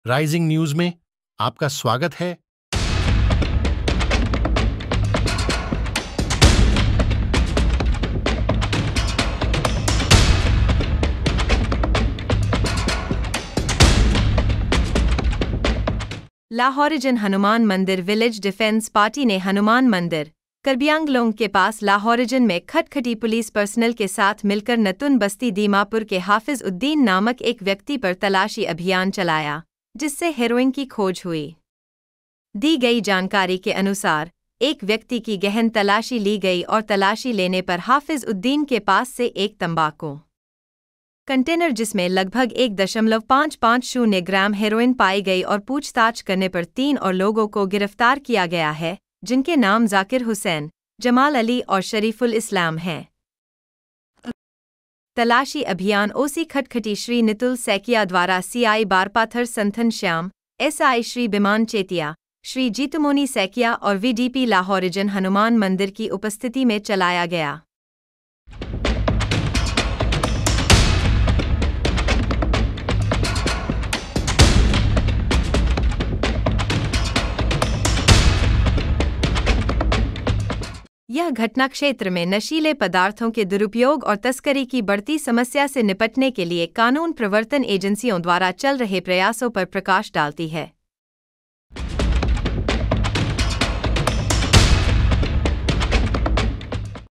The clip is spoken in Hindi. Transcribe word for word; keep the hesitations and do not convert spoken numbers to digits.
राइजिंग न्यूज में आपका स्वागत है। लाहौरिजन हनुमान मंदिर विलेज डिफेंस पार्टी ने हनुमान मंदिर करबियांगलोंग के पास लाहौरिजन में खटखटी पुलिस पर्सनल के साथ मिलकर नतुन बस्ती दीमापुर के हाफिज उद्दीन नामक एक व्यक्ति पर तलाशी अभियान चलाया, जिससे हेरोइन की खोज हुई। दी गई जानकारी के अनुसार एक व्यक्ति की गहन तलाशी ली गई और तलाशी लेने पर हाफिज उद्दीन के पास से एक तंबाकू कंटेनर जिसमें लगभग एक दशमलव पाँच पाँच शून्य ग्राम हेरोइन पाई गई और पूछताछ करने पर तीन और लोगों को गिरफ्तार किया गया है, जिनके नाम जाकिर हुसैन, जमाल अली और शरीफुल इस्लाम हैं। तलाशी अभियान ओसी खटखटी श्री नितुल सैकिया द्वारा सीआई बारपाथर संथन श्याम, एसआई श्री बिमान चेतिया, श्री जीतुमोनी सैकिया और वीडीपी लाहौरिजन हनुमान मंदिर की उपस्थिति में चलाया गया। यह घटना क्षेत्र में नशीले पदार्थों के दुरुपयोग और तस्करी की बढ़ती समस्या से निपटने के लिए कानून प्रवर्तन एजेंसियों द्वारा चल रहे प्रयासों पर प्रकाश डालती है।